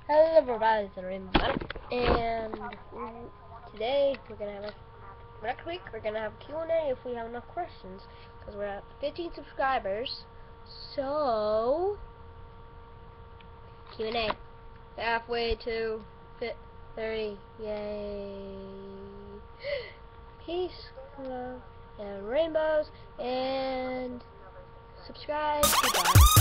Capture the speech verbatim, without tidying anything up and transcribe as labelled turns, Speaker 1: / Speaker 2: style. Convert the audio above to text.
Speaker 1: Hello everybody, it's the Rainbow Madam, and today we're gonna have a next week we're gonna have Q and A if we have enough questions, because we're at fifteen subscribers. So Q and A, halfway to thirty. Yay! Peace, love, and rainbows, and subscribe. Goodbye.